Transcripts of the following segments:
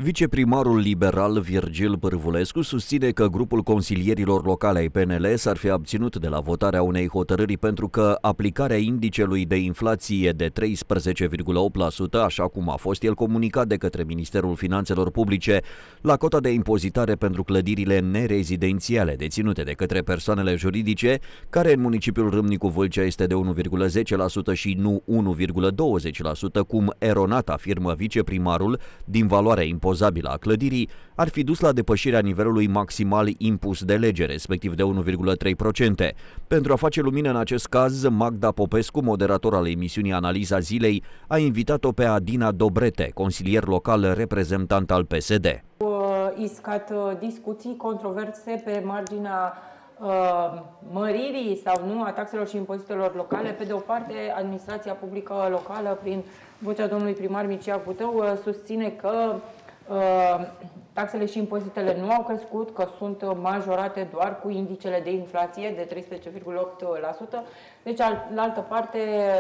Viceprimarul liberal Virgil Pârvulescu susține că grupul consilierilor locale ai PNL s-ar fi abținut de la votarea unei hotărâri pentru că aplicarea indicelui de inflație de 13,8%, așa cum a fost el comunicat de către Ministerul Finanțelor Publice, la cota de impozitare pentru clădirile nerezidențiale deținute de către persoanele juridice, care în municipiul Râmnicu Vâlcea este de 1,10% și nu 1,20%, cum eronat afirmă viceprimarul, din valoarea impozabilă a clădirii, ar fi dus la depășirea nivelului maximal impus de lege, respectiv de 1,3%. Pentru a face lumină în acest caz, Magda Popescu, moderator al emisiunii Analiza Zilei, a invitat-o pe Adina Dobrete, consilier local reprezentant al PSD. Iscat discuții controverse pe marginea măririi sau nu a taxelor și impozitelor locale. Pe de o parte, administrația publică locală, prin vocea domnului primar Mircea Gutău, susține că taxele și impozitele nu au crescut, că sunt majorate doar cu indicele de inflație de 13,8%. Deci, de altă parte,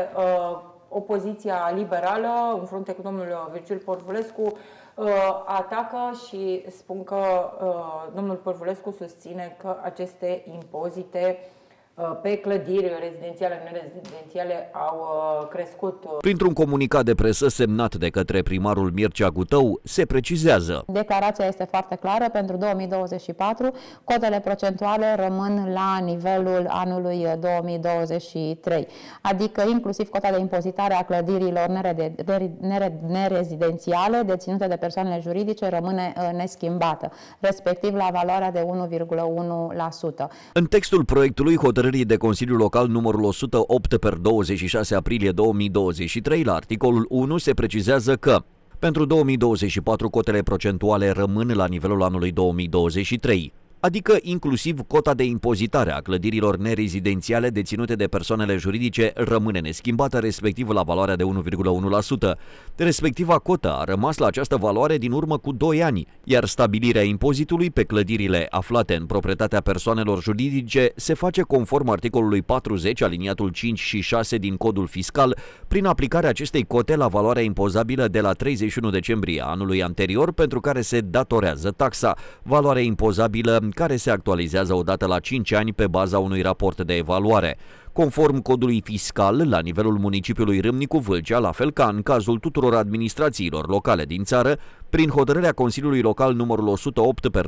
opoziția liberală, în frunte cu domnul Virgil Pârvulescu, atacă și spun că domnul Pârvulescu susține că aceste impozite pe clădiri rezidențiale, nerezidențiale au crescut. Printr-un comunicat de presă semnat de către primarul Mircea Gutău, se precizează: declarația este foarte clară. Pentru 2024, cotele procentuale rămân la nivelul anului 2023, adică inclusiv cota de impozitare a clădirilor nerezidențiale deținute de persoanele juridice rămâne neschimbată, respectiv la valoarea de 1,1%. În textul proiectului hotărârii de Consiliul Local numărul 108 per 26 aprilie 2023, la articolul 1 se precizează că pentru 2024 cotele procentuale rămân la nivelul anului 2023, adică inclusiv cota de impozitare a clădirilor nerezidențiale deținute de persoanele juridice rămâne neschimbată, respectiv la valoarea de 1,1%. Respectiva cotă a rămas la această valoare din urmă cu 2 ani, iar stabilirea impozitului pe clădirile aflate în proprietatea persoanelor juridice se face conform articolului 40, aliniatul 5 și 6 din Codul Fiscal, prin aplicarea acestei cote la valoarea impozabilă de la 31 decembrie anului anterior pentru care se datorează taxa, valoare impozabilă care se actualizează odată la 5 ani pe baza unui raport de evaluare. Conform codului fiscal, la nivelul municipiului Râmnicu Vâlcea, la fel ca în cazul tuturor administrațiilor locale din țară, prin hotărârea Consiliului Local numărul 108 per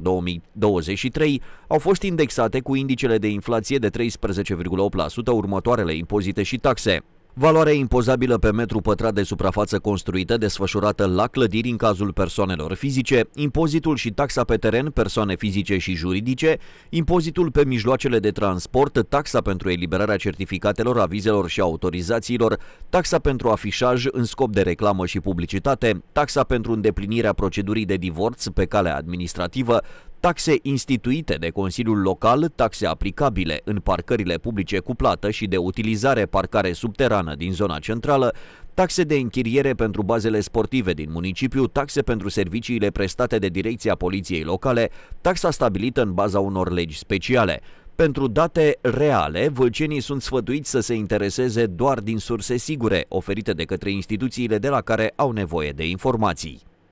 2023, au fost indexate cu indicele de inflație de 13,8% următoarele impozite și taxe: valoarea impozabilă pe metru pătrat de suprafață construită desfășurată la clădiri în cazul persoanelor fizice, impozitul și taxa pe teren, persoane fizice și juridice, impozitul pe mijloacele de transport, taxa pentru eliberarea certificatelor, avizelor și autorizațiilor, taxa pentru afișaj în scop de reclamă și publicitate, taxa pentru îndeplinirea procedurii de divorț pe cale administrativă, taxe instituite de Consiliul Local, taxe aplicabile în parcările publice cu plată și de utilizare parcare subterană din zona centrală, taxe de închiriere pentru bazele sportive din municipiu, taxe pentru serviciile prestate de Direcția Poliției Locale, taxa stabilită în baza unor legi speciale. Pentru date reale, vâlcenii sunt sfătuiți să se intereseze doar din surse sigure, oferite de către instituțiile de la care au nevoie de informații.